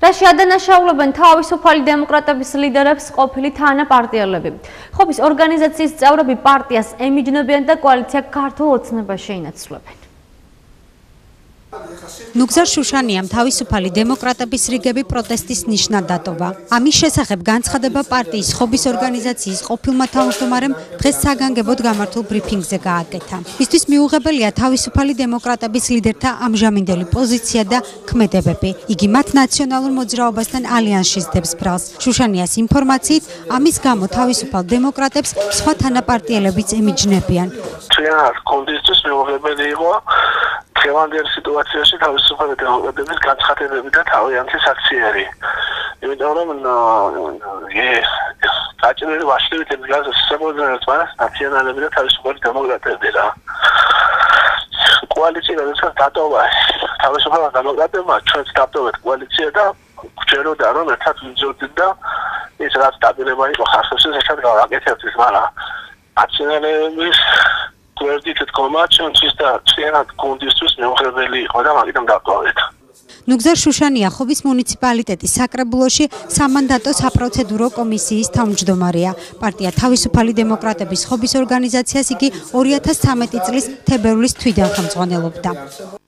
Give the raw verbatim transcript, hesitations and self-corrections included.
კრიტიკაში ადანაშაულებენ თავისუფალი დემოკრატების ლიდერებს ყოფილი თანაპარტიელები. ხობის ორგანიზაციის წევრები პარტიას ემიჯნებიან და კოალიცია ქართულ ოცნებაში ინაცვლებენ. ნუგზარ შუშანიამ თავისუფალი დემოკრატების რიგები პროტესტის ნიშნად დატოვა. ამის შესახებ განცხადება პარტიის ხობის ორგანიზაციის ყოფილმა თავმჯდომარემ დღეს საგანგებოდ გამართულ ბრიფინგზე გააკეთა. მისთვის მიუღებელია თავისუფალი დემოკრატების ლიდერთა ამჟამინდელი პოზიცია და ქმედებები. იგი მათ ნაციონალურ მოძრაობასთან ალიანსში სდებს ბრალს. შუშანიას ინფორმაციით, ამის გამო თავისუფალ დემოკრატებს სხვა თანაპარტიელებიც ემიჯნებიან. ჩვენს კონდიციის მიუღებელი იყო დღევანდელ სიტუაციაში თავისუფალი დემოკრატების განცხადებები და თავიანთი საქციელი. იმიტომ რომ საჭიროა ვაშლებით ეს საკუთრებას მას ნაციონალები და თავისუფალი დემოკრატები რა. კოალიცია როდესაც დატოვა თავისუფალი დემოკრატებმა ჩვენც დატოვეთ კოალიცია და გვჯეროდა რომ ერთად ვიძებდით და ეს რაც დაპირება იყო ხარხებს ერთად გავაკეთებთ, მაგრამ ნაციონალების გვერდით დგომა ჩვენთვის და ჩვენად გუნდისთვის მიუღებელი იყო და მაგიტომ დავტოვეთ. ნუგზარ შუშანია ხობის მუნიციპალიტეტის საკრებულოში სამანდატო საპროცედურო კომისიის თავმჯდომარეა. პარტია თავისუფალი დემოკრატების ხობის ორგანიზაციას იგი ორი ათას ცხრამეტი წლის თებერვლის თვიდან ხელმძღვანელობდა.